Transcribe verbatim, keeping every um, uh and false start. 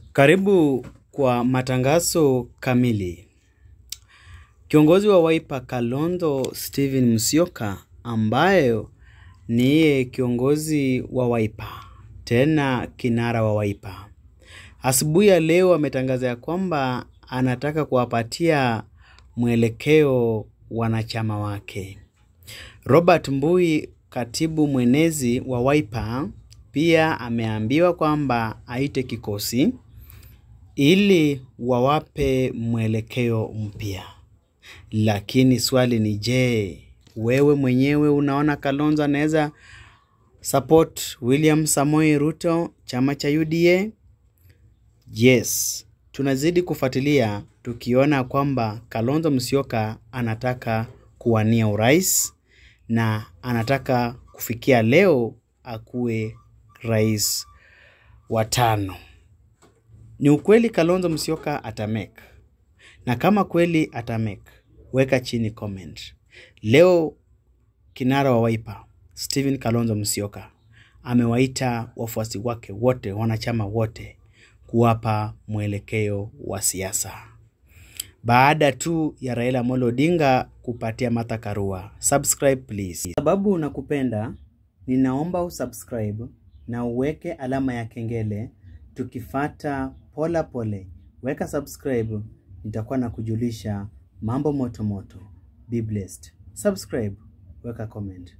Karibu kwa matangazo kamili. Kiongozi wa Wiper Kalonzo Steven Musyoka, ambayo ni kiongozi wa Wiper, tena kinara wa Wiper, asubuhi ya leo ametangaza ya kwamba anataka kuwapatia mwelekeo wanachama wake. Robert Mbui, katibu mwenezi wa Wiper, pia ameambiwa kwamba aite kikosi ili wawape mwelekeo mpya. Lakini swali ni, je, wewe mwenyewe unaona Kalonzo anaweza support William Samoei Ruto, chama cha U D A? Yes, tunazidi kufuatilia tukiona kwamba Kalonzo Musyoka anataka kuwania urais na anataka kufikia leo akuwe rais wa tano. Ni ukweli Kalonzo Musyoka atamake? Na kama kweli atamake, weka chini comment. Leo kinara wa Wiper Steven Kalonzo Musyoka amewaita wafuasi wake wote, wanachama wote, kuwapa mwelekeo wa siasa. Baada tu ya Raila Amolo Odinga kupatia Martha Karua. Subscribe please. Sababu nakupenda, ninaomba usubscribe na uweke alama ya kengele tukifata pola pole. Weka subscribe, nitakuwa na kujulisha mambo moto moto. Be blessed. Subscribe, weka comment.